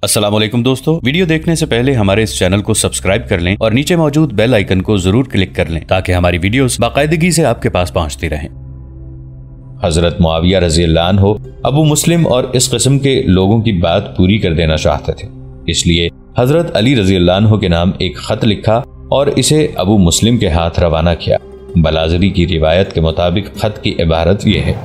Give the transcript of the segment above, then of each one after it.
अस्सलाम वालेकुम दोस्तों, वीडियो देखने से पहले हमारे इस चैनल को सब्सक्राइब कर लें और नीचे मौजूद बेल आइकन को जरूर क्लिक कर लें ताकि हमारी वीडियोस बाकायदगी से आपके पास पहुंचती रहें। हजरत मुआविया रजी अल्लाह अन्हु अबू मुस्लिम और इस किस्म के लोगों की बात पूरी कर देना चाहते थे, इसलिए हजरत अली रजी अल्लाह अन्हु के नाम एक खत लिखा और इसे अबू मुस्लिम के हाथ रवाना किया। बलाज़री की रिवायत के मुताबिक खत की इबारत यह है,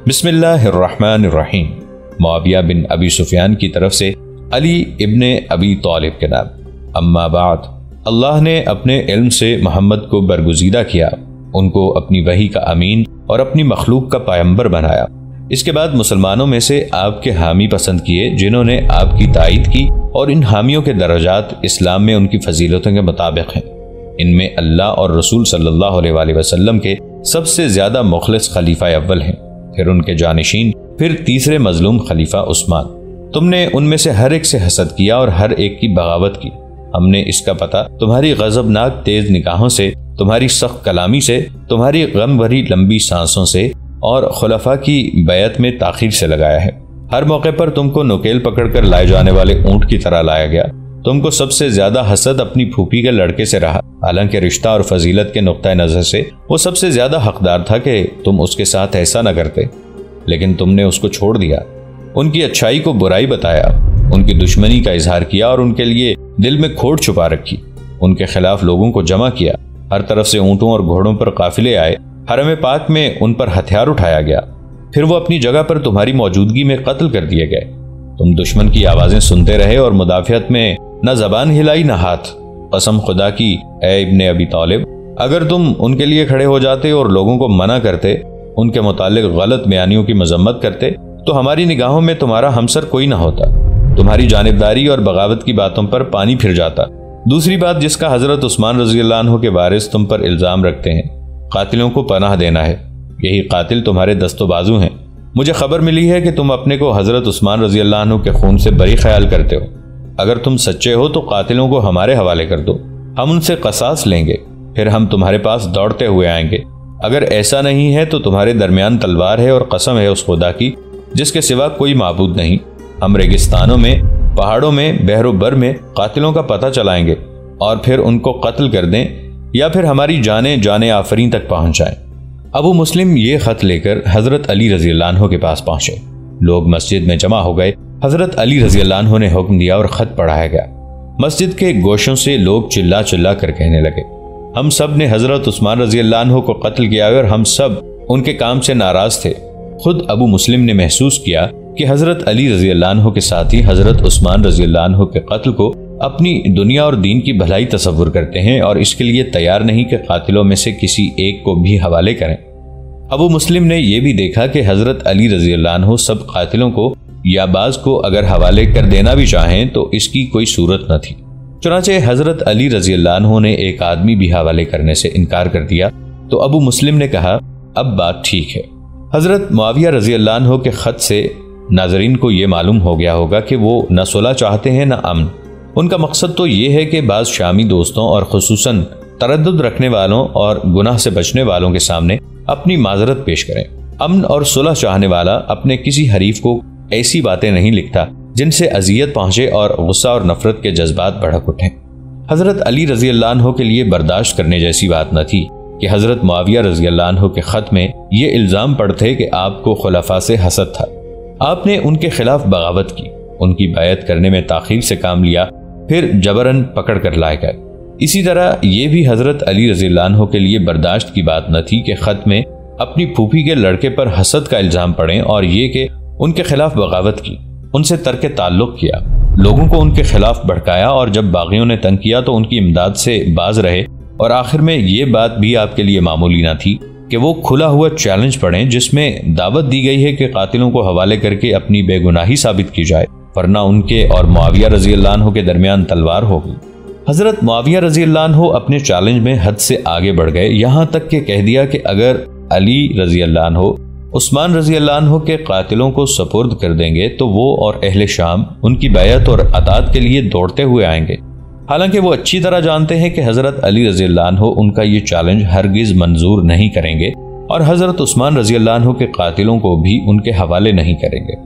बिस्मिल्लाहिर्रहमानिर्रहीम, मुआविया बिन अबी सुफियान की तरफ से अली इब्ने अबी तालिब के नाम। अम्मा बाद, अल्लाह ने अपने इल्म से मोहम्मद को बरगुज़ीदा किया, उनको अपनी वही का अमीन और अपनी मखलूक का पैगंबर बनाया। इसके बाद मुसलमानों में से आपके हामी पसंद किए जिन्होंने आपकी तायीद की, और इन हामियों के दर्जात इस्लाम में उनकी फजीलतों के मुताबिक हैं। इनमें अल्लाह और रसूल सल्लल्लाहु अलैहि वसल्लम के सबसे ज्यादा मुखलिस खलीफा अव्वल हैं, फिर उनके जानिशीन, फिर तीसरे मजलूम खलीफा उस्मान। तुमने उनमें से हर एक से हसद किया और हर एक की बगावत की। हमने इसका पता तुम्हारी गजबनाक तेज निगाहों से, तुम्हारी सख्त कलामी से, तुम्हारी गम भरी लंबी सांसों से और खुलफा की बैत में ताखीर से लगाया है। हर मौके पर तुमको नुकेल पकड़कर लाए जाने वाले ऊंट की तरह लाया गया। तुमको सबसे ज्यादा हसद अपनी फूफी के लड़के से रहा, हालांकि रिश्ता और फजीलत के नुक्ता नजर से वो सबसे ज्यादा हकदार था कि तुम उसके साथ ऐसा न करते, लेकिन तुमने उसको छोड़ दिया। उनकी अच्छाई को बुराई बताया, उनकी दुश्मनी का इजहार किया और उनके लिए दिल में खोट छुपा रखी। उनके खिलाफ लोगों को जमा किया, हर तरफ से ऊंटों और घोड़ों पर काफिले आए, हरम पाक में उन पर हथियार उठाया गया, फिर वो अपनी जगह पर तुम्हारी मौजूदगी में कत्ल कर दिए गए। तुम दुश्मन की आवाजें सुनते रहे और मुदाफियत में न जबान हिलाई न हाथ। कसम खुदा की ए इब्ने अबी तालिब, अगर तुम उनके लिए खड़े हो जाते और लोगों को मना करते, उनके मुतालिक गलत बयानियों की मजम्मत करते, तो हमारी निगाहों में तुम्हारा हमसर कोई ना होता। तुम्हारी जानिबदारी और बगावत की बातों पर पानी फिर जाता। दूसरी बात जिसका हजरत उस्मान रजी अल्लाह अन्हु के वारिस तुम पर इल्जाम रखते हैं, कातिलों को पनाह देना है। यही कातिल तुम्हारे दस्तोबाजू हैं। मुझे खबर मिली है कि तुम अपने को हजरत उस्मान रजी अल्लाह अन्हु के खून से बरी ख्याल करते हो। अगर तुम सच्चे हो तो कातिलों को हमारे हवाले कर दो, हम उनसे कसास लेंगे, फिर हम तुम्हारे पास दौड़ते हुए आएंगे। अगर ऐसा नहीं है तो तुम्हारे दरमियान तलवार है और कसम है उस खुदा की जिसके सिवा कोई माबूद नहीं। हम रेगिस्तानों में, पहाड़ों में, बहरोबर में कातिलों का पता चलाएंगे और फिर उनको कत्ल कर दें, या फिर हमारी जाने आफरीन तक पहुंच जाएं। अबू मुस्लिम ये खत लेकर हजरत अली रजी अल्लाह अन्हु के पास पहुंचे। लोग मस्जिद में जमा हो गए। हजरत अली रजी अल्लाह अन्हु ने हुक्म दिया और खत पढ़ाया गया। मस्जिद के गोशों से लोग चिल्ला चिल्ला कर कहने लगे, हम सब ने हजरत उस्मान रजी अल्लाह अन्हु को कत्ल किया और हम सब उनके काम से नाराज थे। खुद अबू मुस्लिम ने महसूस किया कि हजरत अली रजी अल्लाह अन्हु के साथ ही हजरत उस्मान रजी अल्लाह अन्हु के कत्ल को अपनी दुनिया और दीन की भलाई तस्वुर करते हैं और इसके लिए तैयार नहीं कि कातिलों में से किसी एक को भी हवाले करें। अबू मुस्लिम ने यह भी देखा कि हजरत अली रजी अल्लाह अन्हु सब कातिलों को या बाज को अगर हवाले कर देना भी चाहें तो इसकी कोई सूरत न थी। चुनांचे हजरत अली रजी अल्लाह अन्हु ने एक आदमी भी हवाले करने से इनकार कर दिया तो अबू मुस्लिम ने कहा, अब बात ठीक है। हजरत मुआविया रजी अल्लाह अन्हु के खत से नाजरीन को यह मालूम हो गया होगा कि वो न सुलह चाहते हैं न अमन। उनका मकसद तो ये है कि बाज शामी दोस्तों और खुसूसन तरद्दुद रखने वालों और गुनाह से बचने वालों के सामने अपनी माजरत पेश करें। अमन और सुलह चाहने वाला अपने किसी हरीफ को ऐसी बातें नहीं लिखता जिनसे अजियत पहुंचे और गुस्सा और नफरत के जज्बात भड़क उठें। हजरत अली रजी अल्लाह अन्हु के लिए बर्दाश्त करने जैसी बात न थी कि हजरत मुआविया रजी अल्लाह अन्हु के खत में ये इल्जाम पड़ते कि आपको खुलफा से हसद था। आपने उनके खिलाफ बगावत की, उनकी बैत करने में ताखीर से काम लिया, फिर जबरन पकड़ कर लाए गए। इसी तरह ये भी हजरत अली रजी अल्लाह अन्हु के लिए बर्दाश्त की बात न थी कि खत में अपनी फूफी के लड़के पर हसद का इल्जाम पड़े और ये कि उनके खिलाफ बगावत की, उनसे तर्क ताल्लुक किया, लोगों को उनके खिलाफ भड़काया और जब बागियों ने तंग किया तो उनकी इमदाद से बाज रहे। और आखिर में ये बात भी आपके लिए मामूली ना थी कि वो खुला हुआ चैलेंज पढ़ें जिसमें दावत दी गई है कि कातिलों को हवाले करके अपनी बेगुनाही साबित की जाए, वरना उनके और मुआविया रजी अल्लाह अन्हु के दरमियान तलवार होगी। हजरत मुआविया रजी अल्लाह अन्हु अपने चैलेंज में हद से आगे बढ़ गए, यहाँ तक कि कह दिया कि अगर अली रजी अल्लाह अन्हु उस्मान रजी अल्लाह अन्हु के कातिलों को सपुर्द कर देंगे तो वो और अहले शाम उनकी बैत और अतात के लिए दौड़ते हुए आएंगे। हालांकि वो अच्छी तरह जानते हैं कि हजरत अली रजी अल्लाह अन्हु उनका ये चैलेंज हरगिज मंजूर नहीं करेंगे और हजरत उस्मान रजी अल्लाह अन्हु के कातिलों को भी उनके हवाले नहीं करेंगे।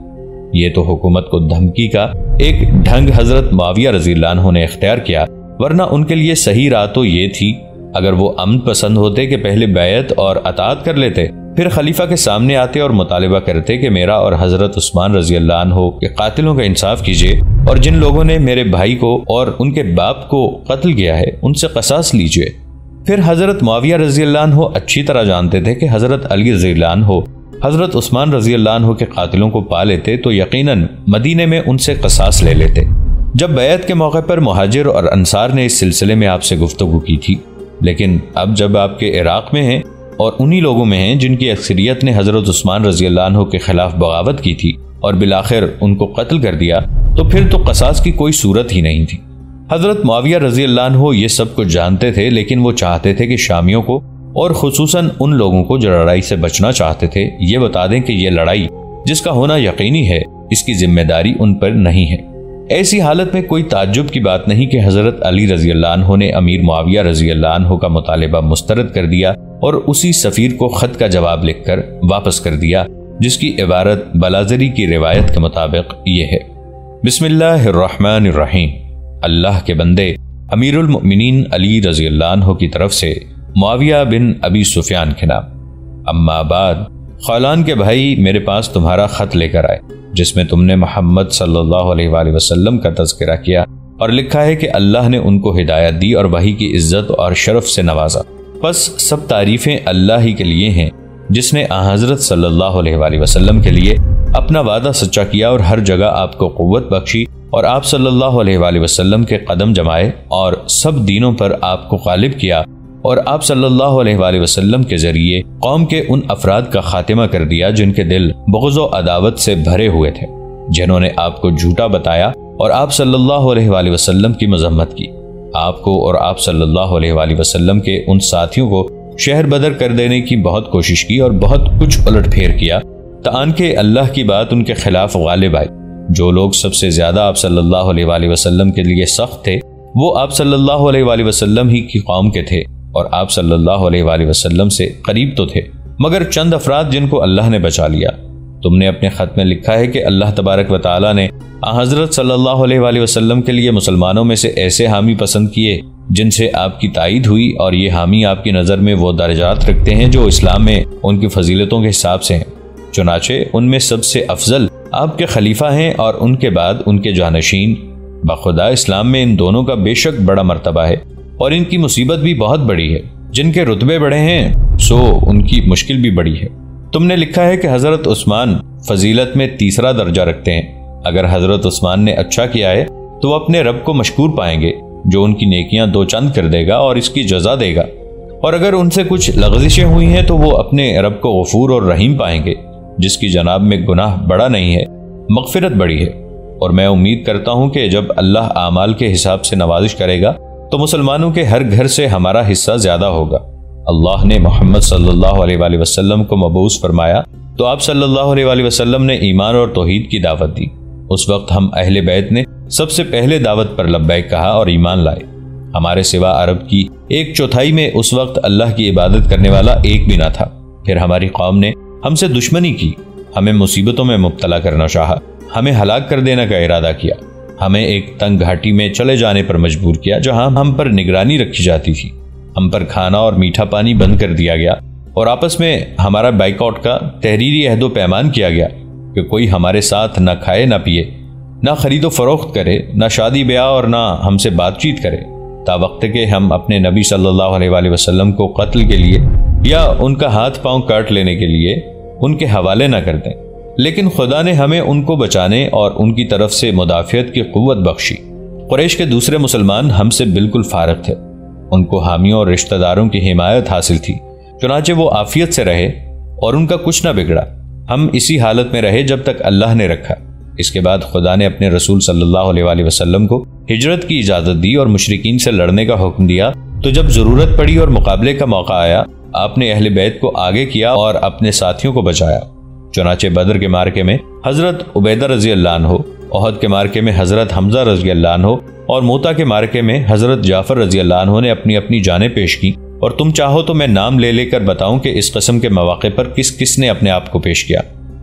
یہ تو حکومت کو دھمکی کا ایک ڈھنگ حضرت معاویہ رضی اللہ عنہ نے اختیار کیا، ورنہ ان کے لیے صحیح راہ تو یہ تھی، اگر وہ امن پسند ہوتے کہ پہلے بیعت اور اطاعت کر لیتے، پھر خلیفہ کے سامنے آتے اور مطالبہ کرتے کہ میرا اور حضرت عثمان رضی اللہ عنہ کے قاتلوں کا انصاف کیجیے، اور جن لوگوں نے میرے بھائی کو اور ان کے باپ کو قتل کیا ہے ان سے قصاص لیجیے۔ پھر حضرت معاویہ رضی اللہ عنہ اچھی طرح جانتے تھے کہ حضرت علی رضی اللہ عنہ حضرت عثمان رضی اللہ عنہ کے قاتلوں کو پا لیتے تو یقیناً مدینے میں ان سے قصاص لے لیتے۔ جب بیعت کے موقع پر مہاجر اور انصار نے اس سلسلے میں آپ سے گفتگو کی تھی، لیکن اب جب آپ کے عراق میں ہیں اور انہی لوگوں میں ہیں جن کی اکثریت نے حضرت عثمان رضی اللہ عنہ کے خلاف بغاوت کی تھی اور بالآخر ان کو قتل کر دیا، تو پھر تو قصاص کی کوئی صورت ہی نہیں تھی۔ حضرت معاویہ رضی اللہ عنہ یہ سب کچھ جانتے تھے، لیکن وہ چاہتے تھے کہ شامیوں کو اور خصوصاً ان لوگوں کو جو لڑائی سے بچنا چاہتے تھے یہ بتا دیں کہ یہ لڑائی جس کا ہونا یقینی ہے اس کی ذمہ داری ان پر نہیں ہے۔ ایسی حالت میں کوئی تعجب کی بات نہیں کہ حضرت علی رضی اللہ عنہ نے امیر معاویہ رضی اللہ عنہ کا مطالبہ مسترد کر دیا اور اسی سفیر کو خط کا جواب لکھ کر واپس کر دیا، جس کی عبارت بلازری کی روایت کے مطابق یہ ہے: بسم اللہ الرحمن الرحیم، اللہ کے بندے امیر المؤمنین علی رضی اللہ عنہ کی طرف سے معاویہ بن ابی سفیان کے نام۔ اما بعد، خولان کے بھائی میرے پاس تمہارا خط لے کر آئے جس میں تم نے محمد صلی اللہ علیہ وآلہ وسلم کا تذکرہ کیا اور لکھا ہے کہ اللہ نے ان کو ہدایت دی اور وحی کی عزت اور شرف سے نوازا۔ پس سب تعریفیں اللہ ہی کے لیے ہیں جس نے حضرت صلی اللہ علیہ وآلہ وسلم کے لیے اپنا وعدہ سچا کیا اور ہر جگہ آپ کو قوت بخشی اور آپ صلی اللہ علیہ وآلہ وسلم کے قدم جمائے اور سب دینوں پر آپ کو غالب کیا، اور آپ صلی اللہ علیہ وآلہ وسلم کے ذریعے قوم کے ان افراد کا خاتمہ کر دیا جن کے دل بغض و عداوت سے بھرے ہوئے تھے، جنہوں نے آپ کو جھوٹا بتایا اور آپ صلی اللہ علیہ وآلہ وسلم کی مذمت کی۔ آپ کو اور آپ صلی اللہ علیہ وآلہ وسلم کے ان ساتھیوں کو شہر بدر کر دینے کی بہت کوشش کی اور بہت کچھ الٹ پھیر کیا، تاں کہ اللہ کی بات ان کے خلاف غالب آئی۔ جو لوگ سب سے زیادہ آپ صلی اللہ علیہ وآلہ وسلم کے لیے سخت تھے وہ آپ صلی اللہ علیہ وآلہ وسلم ہی کی قوم کے تھے، اور آپ صلی اللہ علیہ وآلہ وسلم سے قریب تو تھے مگر چند افراد جن کو اللہ نے بچا لیا۔ تم نے اپنے خط میں لکھا ہے کہ اللہ تبارک و تعالی نے حضرت صلی اللہ علیہ وآلہ وسلم کے لیے مسلمانوں میں سے ایسے حامی پسند کیے جن سے آپ کی تائید ہوئی، اور یہ حامی آپ کی نظر میں وہ درجات رکھتے ہیں جو اسلام میں ان کی فضیلتوں کے حساب سے ہیں۔ چنانچہ ان میں سب سے افضل آپ کے خلیفہ ہیں اور ان کے بعد ان کے جانشین۔ بخدا اسلام میں ان دونوں کا بے شک بڑا مرتبہ ہے اور ان کی مصیبت بھی بہت بڑی ہے، جن کے رتبے بڑے ہیں سو ان کی مشکل بھی بڑی ہے۔ تم نے لکھا ہے کہ حضرت عثمان فضیلت میں تیسرا درجہ رکھتے ہیں۔ اگر حضرت عثمان نے اچھا کیا ہے تو وہ اپنے رب کو مشکور پائیں گے جو ان کی نیکیاں دو چند کر دے گا اور اس کی جزا دے گا، اور اگر ان سے کچھ لغزشیں ہوئی ہیں تو وہ اپنے رب کو غفور اور رحیم پائیں گے جس کی جناب میں گناہ بڑا نہیں ہے، مغفرت بڑی ہے۔ اور میں امید کرتا ہوں کہ جب اللہ اعمال کے حساب سے نوازش کرے گا تو مسلمانوں کے ہر گھر سے ہمارا حصہ زیادہ ہوگا۔ اللہ نے محمد صلی اللہ علیہ وآلہ وسلم کو مبعوث فرمایا تو آپ صلی اللہ علیہ وآلہ وسلم نے ایمان اور توحید کی دعوت دی۔ اس وقت ہم اہل بیت نے سب سے پہلے دعوت پر لبیک کہا اور ایمان لائے۔ ہمارے سوا عرب کی 1/4 میں اس وقت اللہ کی عبادت کرنے والا ایک بھی نہ تھا۔ پھر ہماری قوم نے ہم سے دشمنی کی، ہمیں مصیبتوں میں مبتلا کرنا چاہا، ہمیں ہلاک کر دینے کا ارادہ کیا، ہمیں ایک تنگ گھاٹی میں چلے جانے پر مجبور کیا جہاں ہم پر نگرانی رکھی جاتی تھی، ہم پر کھانا اور میٹھا پانی بند کر دیا گیا، اور آپس میں ہمارا بائیکاٹ کا تحریری عہد و پیمان کیا گیا کہ کوئی ہمارے ساتھ نہ کھائے نہ پیے، نہ خرید و فروخت کرے، نہ شادی بیاہ اور نہ ہم سے بات چیت کرے، تا وقت کہ ہم اپنے نبی صلی اللہ علیہ وآلہ وسلم کو قتل کے لیے یا ان کا ہاتھ پاؤں کاٹ لینے کے لیے ان کے حوالے نہ کر دیں۔ لیکن خدا نے ہمیں ان کو بچانے اور ان کی طرف سے مدافعت کی قوت بخشی۔ قریش کے دوسرے مسلمان ہم سے بالکل فارغ تھے، ان کو حامیوں اور رشتہ داروں کی حمایت حاصل تھی، چنانچہ وہ عافیت سے رہے اور ان کا کچھ نہ بگڑا۔ ہم اسی حالت میں رہے جب تک اللہ نے رکھا۔ اس کے بعد خدا نے اپنے رسول صلی اللہ علیہ وآلہ وسلم کو ہجرت کی اجازت دی اور مشرکین سے لڑنے کا حکم دیا، تو جب ضرورت پڑی اور مقابلے کا موقع آیا آپ نے اہل بیت کو آگے کیا اور اپنے ساتھیوں کو بچایا۔ چنانچہ بدر کے مارکے میں حضرت عبیدہ رضی اللہ عنہ، احد کے مارکے میں حضرت حمزہ رضی اللہ عنہ اور موتا کے مارکے میں حضرت جعفر رضی اللہ عنہ نے اپنی اپنی جانیں پیش کی، اور تم چاہو تو میں نام لے لے کر بتاؤں کہ اس قسم کے مواقع پر کس کس نے اپنے آپ کو پیش کیا۔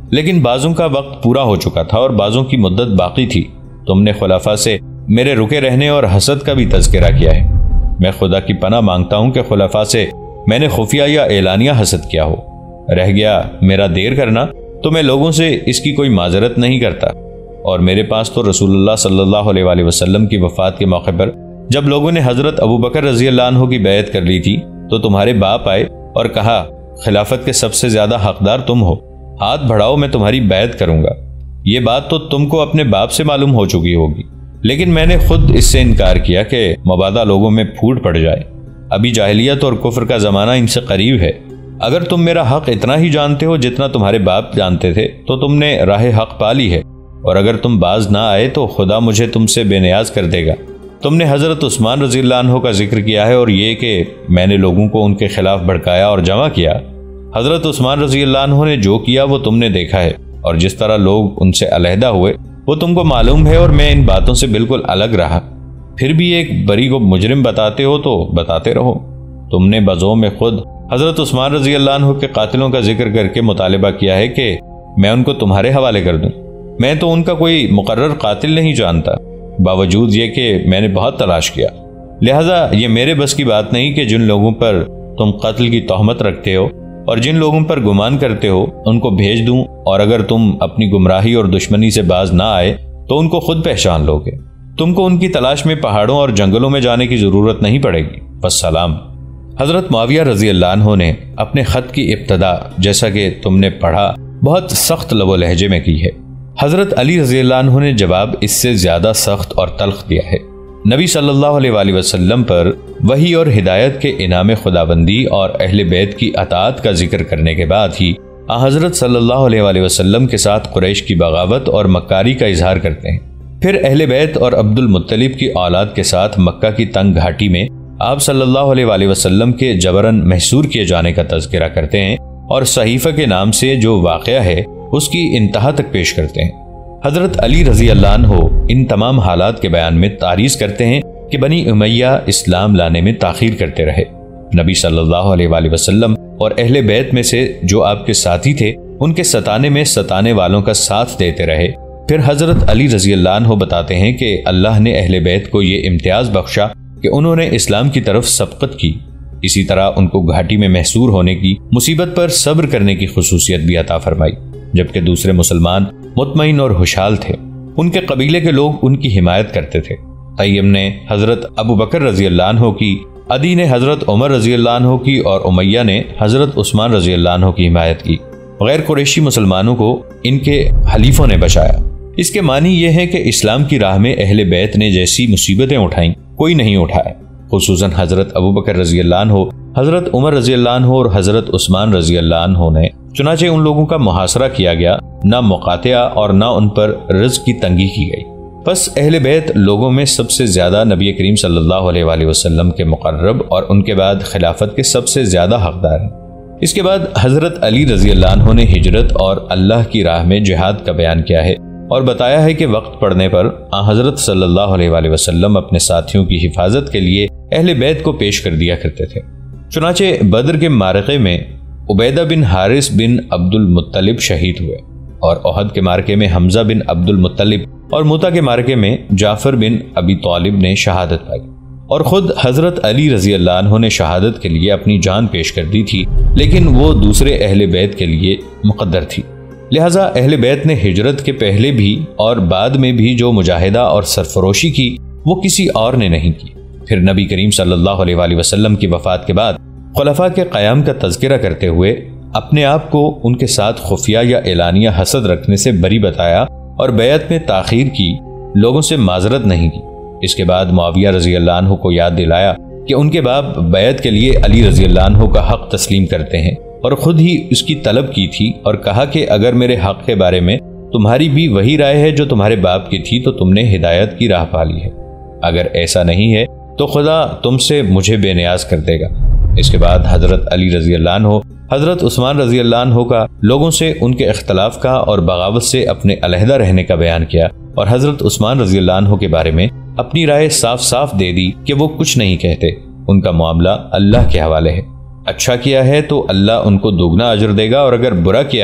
لیکن بعضوں کا وقت پورا ہو چکا تھا اور بعضوں کی مدت باقی تھی۔ تم نے خلفاء سے میرے رکے رہنے اور حسد کا بھی تذکرہ کیا ہے۔ میں خدا کی پناہ مانگتا ہوں کہ خلفاء سے میں نے خفیہ یا اعلانیہ حسد کیا ہو۔ رہ گیا میرا دیر کرنا تو میں لوگوں سے اس کی کوئی معذرت نہیں کرتا، اور میرے پاس تو رسول اللہ صلی اللہ علیہ وآلہ وسلم کی وفات کے موقع پر جب لوگوں نے حضرت ابو بکر رضی اللہ عنہ کی بیعت کر لی تھی تو تمہارے باپ آئے اور کہا خلافت کے سب سے زیادہ حقدار تم ہو، ہاتھ بڑھاؤ میں تمہاری بیعت کروں گا۔ یہ بات تو تم کو اپنے باپ سے معلوم ہو چکی ہوگی، لیکن میں نے خود اس سے انکار کیا کہ مبادا لوگوں میں پھوٹ پڑ جائے۔ ابھی جاہلیت اور کفر کا زمانہ ان سے قریب ہے۔ اگر تم میرا حق اتنا ہی جانتے ہو جتنا تمہارے باپ جانتے تھے تو تم نے راہ حق پا لی ہے، اور اگر تم باز نہ آئے تو خدا مجھے تم سے بے نیاز کر دے گا۔ تم نے حضرت عثمان رضی اللہ عنہ کا ذکر کیا ہے اور یہ کہ میں نے لوگوں کو ان کے خلاف بھڑکایا اور جمع کیا۔ حضرت عثمان رضی اللہ عنہ نے جو کیا وہ تم نے دیکھا ہے، اور جس طرح لوگ ان سے علیحدہ ہوئے وہ تم کو معلوم ہے، اور میں ان باتوں سے بالکل الگ رہا۔ پھر بھی ایک بری کو مجرم بتاتے ہو تو بتاتے رہو۔ تم نے بزوں میں خود حضرت عثمان رضی اللہ عنہ کے قاتلوں کا ذکر کر کے مطالبہ کیا ہے کہ میں ان کو تمہارے حوالے کر دوں۔ میں تو ان کا کوئی مقرر قاتل نہیں جانتا، باوجود یہ کہ میں نے بہت تلاش کیا۔ لہٰذا یہ میرے بس کی بات نہیں کہ جن لوگوں پر تم قتل کی تہمت رکھتے ہو اور جن لوگوں پر گمان کرتے ہو ان کو بھیج دوں، اور اگر تم اپنی گمراہی اور دشمنی سے باز نہ آئے تو ان کو خود پہچان لو گے۔ تم کو ان کی تلاش میں پہاڑوں اور جنگلوں میں جانے کی ضرورت نہیں پڑے گی۔ والسلام۔ حضرت معاویہ رضی اللہ عنہ نے اپنے خط کی ابتدا جیسا کہ تم نے پڑھا بہت سخت لب و لہجے میں کی ہے۔ حضرت علی رضی اللہ عنہ نے جواب اس سے زیادہ سخت اور تلخ دیا ہے۔ نبی صلی اللہ علیہ وآلہ وسلم پر وحی اور ہدایت کے انعام خداوندی اور اہل بیت کی اطاعت کا ذکر کرنے کے بعد ہی حضرت صلی اللہ علیہ وآلہ وسلم کے ساتھ قریش کی بغاوت اور مکاری کا اظہار کرتے ہیں۔ پھر اہل بیت اور عبد المطلب کی اولاد کے ساتھ مکہ کی تنگ گھاٹی میں آپ صلی اللہ علیہ وآلہ وسلم کے جبراً محصور کیے جانے کا تذکرہ کرتے ہیں، اور صحیفہ کے نام سے جو واقعہ ہے اس کی انتہا تک پیش کرتے ہیں۔ حضرت علی رضی اللہ عنہ ان تمام حالات کے بیان میں تعریض کرتے ہیں کہ بنی امیہ اسلام لانے میں تاخیر کرتے رہے۔ نبی صلی اللہ علیہ وآلہ وسلم اور اہل بیت میں سے جو آپ کے ساتھی تھے ان کے ستانے میں ستانے والوں کا ساتھ دیتے رہے۔ پھر حضرت علی رضی اللہ عنہ بتاتے ہیں کہ اللہ نے اہل بیت کو یہ امتیاز بخشا کہ انہوں نے اسلام کی طرف سبقت کی، اسی طرح ان کو گھاٹی میں محصور ہونے کی مصیبت پر صبر کرنے کی خصوصیت بھی عطا فرمائی، جبکہ دوسرے مسلمان مطمئن اور خوشحال تھے۔ ان کے قبیلے کے لوگ ان کی حمایت کرتے تھے۔ طیم نے حضرت ابو بکر رضی اللہ عنہ کی، عدی نے حضرت عمر رضی اللہ عنہ کی، اور امیہ نے حضرت عثمان رضی اللہ عنہ کی حمایت کی۔ غیر قریشی مسلمانوں کو ان کے حلیفوں نے بچایا۔ اس کے معنی یہ ہے کہ اسلام کی راہ میں اہل بیت نے جیسی مصیبتیں اٹھائیں کوئی نہیں اٹھایا، خصوصاً حضرت ابو بکر رضی اللہ عنہ، حضرت عمر رضی اللہ عنہ اور حضرت عثمان رضی اللہ عنہ نے۔ چنانچہ ان لوگوں کا محاصرہ کیا گیا، نہ مقاطعہ اور نہ ان پر رزق کی تنگی کی گئی۔ پس اہل بیت لوگوں میں سب سے زیادہ نبی کریم صلی اللہ علیہ وآلہ وسلم کے مقرب اور ان کے بعد خلافت کے سب سے زیادہ حقدار ہیں۔ اس کے بعد حضرت علی رضی اللہ عنہ نے ہجرت اور اللہ کی راہ میں جہاد کا بیان کیا ہے، اور بتایا ہے کہ وقت پڑنے پر حضرت صلی اللہ علیہ وآلہ وسلم اپنے ساتھیوں کی حفاظت کے لیے اہل بیت کو پیش کر دیا کرتے تھے۔ چنانچہ بدر کے معرکے میں عبیدہ بن حارث بن عبد المطلب شہید ہوئے، اور احد کے معرکے میں حمزہ بن عبد المطلب اور موتا کے معرکے میں جعفر بن ابی طالب نے شہادت پائی، اور خود حضرت علی رضی اللہ عنہ نے شہادت کے لیے اپنی جان پیش کر دی تھی، لیکن وہ دوسرے اہل بیت کے لیے مقدر تھی۔ لہٰذا اہل بیت نے ہجرت کے پہلے بھی اور بعد میں بھی جو مجاہدہ اور سرفروشی کی وہ کسی اور نے نہیں کی۔ پھر نبی کریم صلی اللہ علیہ وآلہ وسلم کی وفات کے بعد خلفاء کے قیام کا تذکرہ کرتے ہوئے اپنے آپ کو ان کے ساتھ خفیہ یا اعلانیہ حسد رکھنے سے بری بتایا اور بیعت میں تاخیر کی، لوگوں سے معذرت نہیں کی۔ اس کے بعد معاویہ رضی اللہ عنہ کو یاد دلایا کہ ان کے باپ بیعت کے لیے علی رضی اللہ عنہ کا حق تسلیم کرتے ہیں، اور خود ہی اس کی طلب کی تھی، اور کہا کہ اگر میرے حق کے بارے میں تمہاری بھی وہی رائے ہے جو تمہارے باپ کی تھی تو تم نے ہدایت کی راہ پا لی ہے، اگر ایسا نہیں ہے تو خدا تم سے مجھے بے نیاز کر دے گا۔ اس کے بعد حضرت علی رضی اللہ عنہ حضرت عثمان رضی اللہ عنہ کا لوگوں سے ان کے اختلاف کا اور بغاوت سے اپنے علیحدہ رہنے کا بیان کیا، اور حضرت عثمان رضی اللہ عنہ کے بارے میں اپنی رائے صاف صاف دے دی کہ وہ کچھ نہیں کہتے، ان کا معاملہ اللہ کے حوالے ہے، اچھا کیا ہے تو اللہ ان کو دوگنا اجر دے گا، اور اگر برا کیا ہے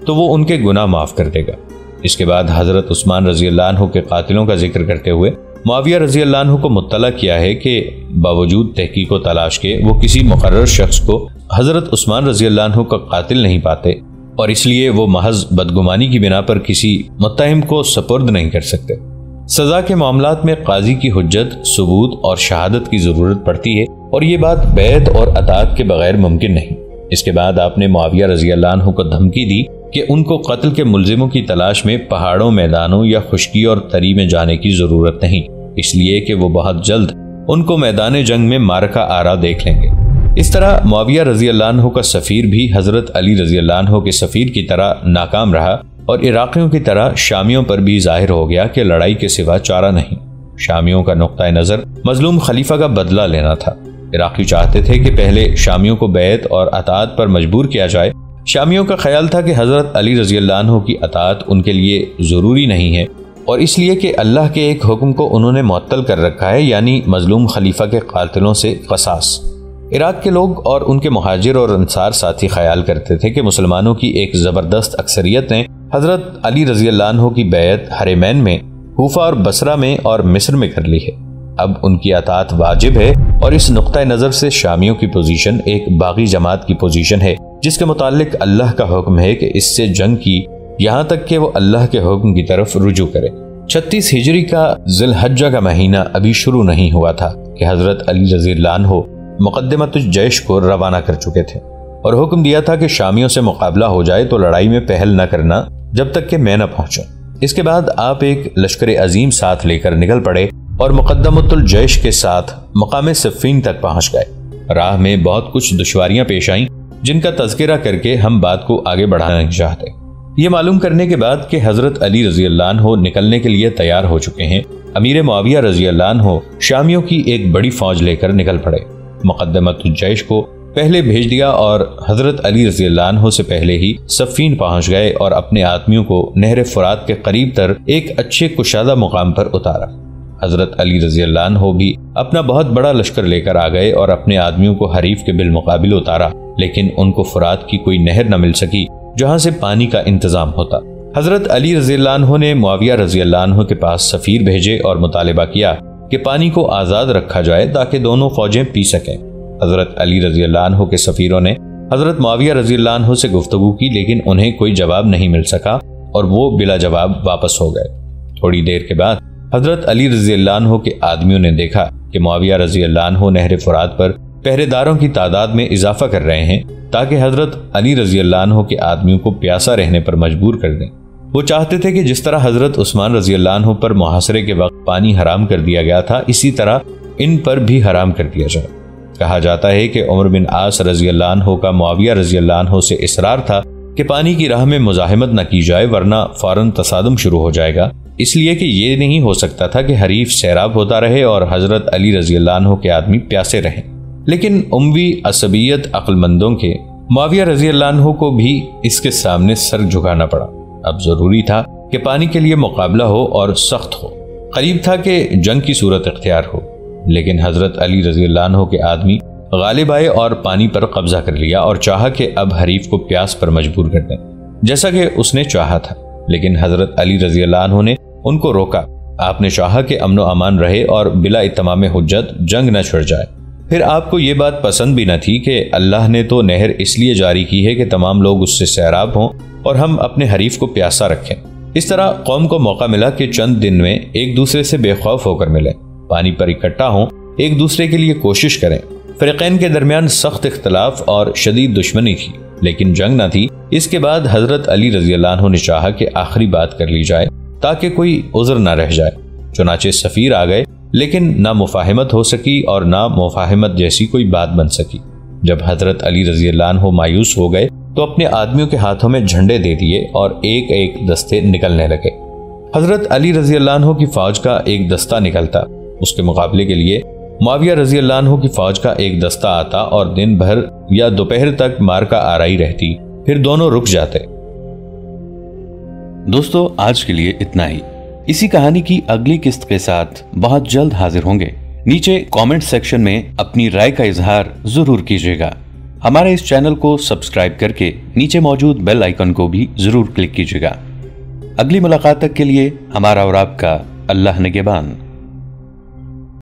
تو وہ ان کے گناہ معاف کر دے گا۔ اس کے بعد حضرت عثمان رضی اللہ عنہ کے قاتلوں کا ذکر کرتے ہوئے معاویہ رضی اللہ عنہ کو مطلع کیا ہے کہ باوجود تحقیق و تلاش کے وہ کسی مقرر شخص کو حضرت عثمان رضی اللہ عنہ کا قاتل نہیں پاتے، اور اس لیے وہ محض بدگمانی کی بنا پر کسی متہم کو سپرد نہیں کر سکتے۔ سزا کے معاملات میں قاضی کی حجت، ثبوت اور شہادت کی ضرورت پڑتی ہے، اور یہ بات بیعت اور اطاعت کے بغیر ممکن نہیں۔ اس کے بعد آپ نے معاویہ رضی اللہ عنہ کو دھمکی دی کہ ان کو قتل کے ملزموں کی تلاش میں پہاڑوں، میدانوں یا خشکی اور تری میں جانے کی ضرورت نہیں، اس لیے کہ وہ بہت جلد ان کو میدان جنگ میں مارکہ آرا دیکھ لیں گے۔ اس طرح معاویہ رضی اللہ عنہ کا سفیر بھی حضرت علی رضی اللہ عنہ کے سفیر کی طرح ناکام رہا، اور عراقیوں کی طرح شامیوں پر بھی ظاہر ہو گیا کہ لڑائی کے سوا چارہ نہیں۔ شامیوں کا نقطہ نظر مظلوم خلیفہ کا بدلہ لینا تھا۔ عراقی چاہتے تھے کہ پہلے شامیوں کو بیعت اور اطاعت پر مجبور کیا جائے۔ شامیوں کا خیال تھا کہ حضرت علی رضی اللہ عنہ کی اطاعت ان کے لیے ضروری نہیں ہے، اور اس لیے کہ اللہ کے ایک حکم کو انہوں نے معطل کر رکھا ہے، یعنی مظلوم خلیفہ کے قاتلوں سے قصاص۔ عراق کے لوگ اور ان کے مہاجر اور انصار ساتھی خیال کرتے تھے کہ مسلمانوں کی ایک زبردست اکثریت نے حضرت علی رضی اللہ عنہ کی بیعت حرمین میں، کوفہ اور بصرہ میں اور مصر میں کر لی ہے۔ اب ان کی اطاعت واجب ہے، اور اس نقطہ نظر سے شامیوں کی پوزیشن ایک باغی جماعت کی پوزیشن ہے جس کے متعلق اللہ کا حکم ہے کہ اس سے جنگ کی، یہاں تک کہ وہ اللہ کے حکم کی طرف رجوع کرے۔ 36 ہجری کا ذی الحجہ کا مہینہ ابھی شروع نہیں ہوا تھا کہ حضرت علی رضی اللہ عنہ مقدمۃ الجیش کو روانہ کر چکے تھے، اور حکم دیا تھا کہ شامیوں سے مقابلہ ہو جائے تو لڑائی میں پہل نہ کرنا جب تک کہ میں نہ پہنچوں۔ اس کے بعد آپ ایک لشکر عظیم ساتھ لے کر نکل پڑے اور مقدمۃ الجیش کے ساتھ مقام صفین تک پہنچ گئے۔ راہ میں بہت کچھ دشواریاں پیش آئیں جن کا تذکرہ کر کے ہم بات کو آگے بڑھانا نہیں چاہتے۔ یہ معلوم کرنے کے بعد کہ حضرت علی رضی اللہ عنہ نکلنے کے لیے تیار ہو چکے ہیں، امیر معاویہ رضی اللہ عنہ شامیوں کی ایک بڑی فوج لے کر نکل پڑے۔ مقدمۃ الجیش کو پہلے بھیج دیا اور حضرت علی رضی اللہ عنہ سے پہلے ہی صفین پہنچ گئے اور اپنے آدمیوں کو نہر فرات کے قریب تر ایک اچھے کشادہ مقام پر اتارا۔ حضرت علی رضی اللہ عنہ بھی اپنا بہت بڑا لشکر لے کر آ گئے اور اپنے آدمیوں کو حریف کے بالمقابل اتارا، لیکن ان کو فرات کی کوئی نہر نہ مل سکی جہاں سے پانی کا انتظام ہوتا۔ حضرت علی رضی اللہ عنہ نے معاویہ رضی اللہ عنہ کے پاس سفیر بھیجے اور مطالبہ کیا کہ پانی کو آزاد رکھا جائے تاکہ دونوں فوجیں پی سکیں۔ حضرت علی رضی اللہ عنہ کے سفیروں نے حضرت معاویہ رضی اللہ عنہ سے گفتگو کی، لیکن انہیں کوئی جواب نہیں مل سکا اور وہ بلا جواب واپس ہو گئے۔ تھوڑی دیر کے بعد حضرت علی رضی اللہ عنہ کے آدمیوں نے دیکھا کہ معاویہ رضی اللہ عنہ نہر فرات پر پہرے داروں کی تعداد میں اضافہ کر رہے ہیں تاکہ حضرت علی رضی اللہ عنہ کے آدمیوں کو پیاسا رہنے پر مجبور کر دیں۔ وہ چاہتے تھے کہ جس طرح حضرت عثمان رضی اللہ عنہ پر محاصرے کے وقت پانی حرام کر دیا گیا تھا، اسی طرح ان پر بھی حرام کر دیا جائے۔ کہا جاتا ہے کہ عمر بن عاص رضی اللہ عنہ کا معاویہ رضی اللہ عنہ سے اصرار تھا کہ پانی کی راہ میں مزاحمت نہ کی جائے ورنہ فوراً تصادم شروع ہو جائے گا، اس لیے کہ یہ نہیں ہو سکتا تھا کہ حریف سیراب ہوتا رہے اور حضرت علی رضی اللہ عنہ کے آدمی پیاسے رہیں۔ لیکن اموی عصبیت عقل مندوں کے معاویہ رضی اللہ عنہ کو بھی اس کے سامنے سر جھکانا پڑا۔ اب ضروری تھا کہ پانی کے لیے مقابلہ ہو اور سخت ہو، قریب تھا کہ جنگ کی صورت اختیار ہو، لیکن حضرت علی رضی اللہ عنہ کے آدمی غالب آئے اور پانی پر قبضہ کر لیا اور چاہا کہ اب حریف کو پیاس پر مجبور کر دیں، جیسا کہ اس نے چاہا تھا۔ لیکن حضرت علی رضی اللہ عنہ نے ان کو روکا۔ آپ نے چاہا کہ امن و امان رہے اور بلا اتمام حجت جنگ نہ چھڑ جائے۔ پھر آپ کو یہ بات پسند بھی نہ تھی کہ اللہ نے تو نہر اس لیے جاری کی ہے کہ تمام لوگ اس سے سیراب ہوں اور ہم اپنے حریف کو پیاسا رکھیں۔ اس طرح قوم کو موقع ملا کہ چند دن میں ایک دوسرے سے بے خوف ہو کر ملیں، پانی پر اکٹھا ہوں، ایک دوسرے کے لیے کوشش کریں۔ فریقین کے درمیان سخت اختلاف اور شدید دشمنی تھی، لیکن جنگ نہ تھی۔ اس کے بعد حضرت علی رضی اللہ عنہ نے چاہا کہ آخری بات کر لی جائے تاکہ کوئی عذر نہ رہ جائے۔ چنانچہ سفیر آ گئے، لیکن نہ مفاہمت ہو سکی اور نہ مفاہمت جیسی کوئی بات بن سکی۔ جب حضرت علی رضی اللہ عنہ مایوس ہو گئے تو اپنے آدمیوں کے ہاتھوں میں جھنڈے دے دیے اور ایک ایک دستے نکلنے لگے۔ حضرت علی رضی اللہ عنہ کی فوج کا ایک دستہ نکلتا، اس کے مقابلے کے لیے معاویہ رضی اللہ عنہ کی فوج کا ایک دستہ آتا اور دن بھر یا دوپہر تک مارکہ آرائی رہتی، پھر دونوں رک جاتے۔ دوستو، آج کے لیے اتنا ہی۔ اسی کہانی کی اگلی قسط کے ساتھ بہت جلد حاضر ہوں گے۔ نیچے کامنٹ سیکشن میں اپنی رائے کا اظہار ضرور کیجیے گا۔ हमारे इस चैनल को सब्सक्राइब करके नीचे मौजूद बेल आइकन को भी जरूर क्लिक कीजिएगा। अगली मुलाकात तक के लिए हमारा और आपका अल्लाह निगहबान।